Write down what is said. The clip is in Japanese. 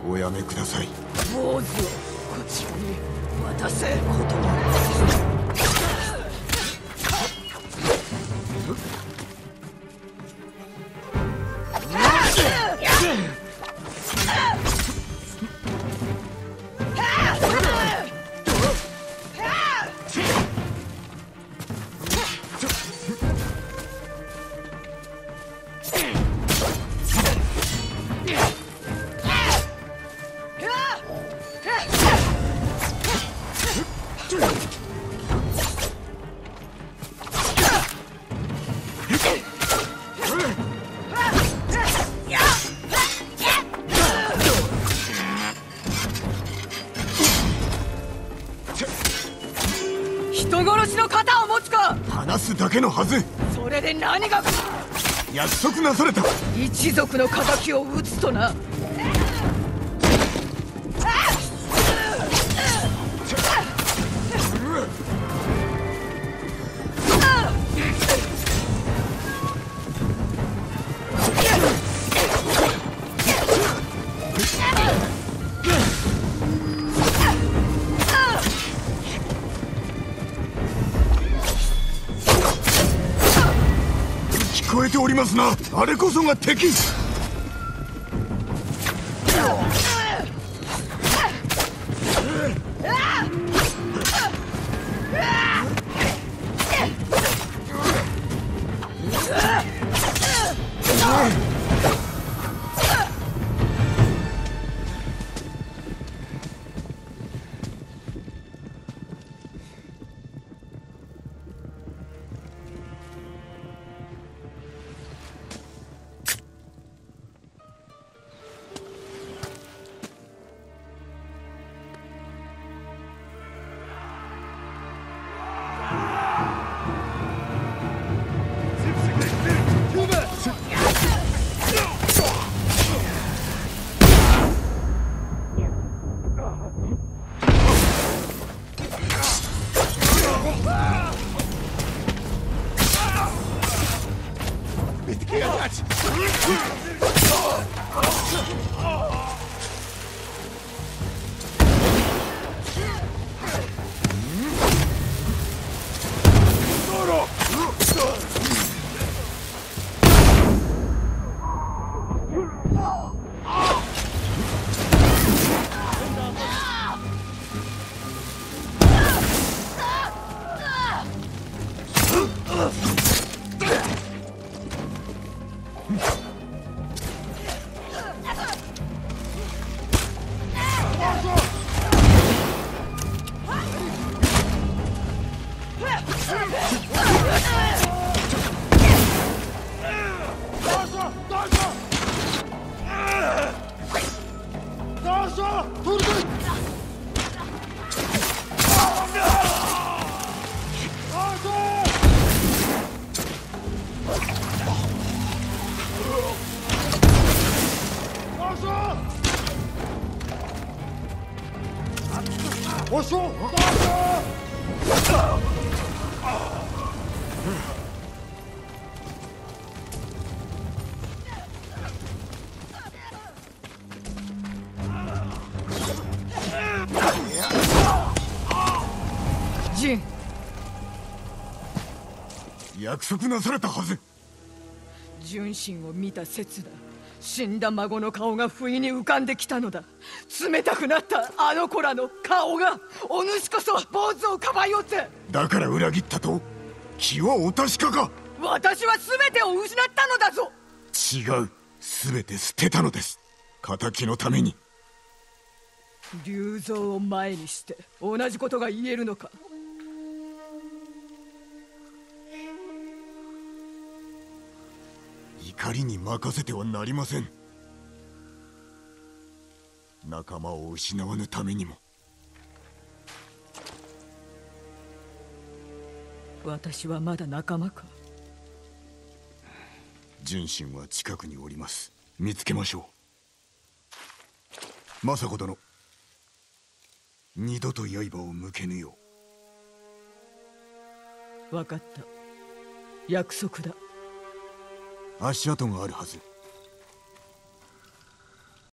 おやめください。 坊主をこちらに渡せ。人殺しの肩を持つか。 話すだけのはず。 それで何が。 約束なされた。 一族の敵を討つとな。 聞こえておりますな。あれこそが敵。 ジン、 約束なされたはず。 純真を見た刹那、死んだ孫の顔が不意に浮かんできたのだ。冷たくなったあの子らの顔が。お主こそ坊主をかばいおって。 だから裏切ったと。気はお確かか。 私は全てを失ったのだぞ。 違う。全て捨てたのです。敵のために。 龍蔵を前にして同じことが言えるのか。 怒りに任せてはなりません。仲間を失わぬためにも。 私はまだ仲間か。 純真は近くにおります。見つけましょう。政子殿、二度と刃を向けぬよう。分かった。約束だ。 足跡があるはず。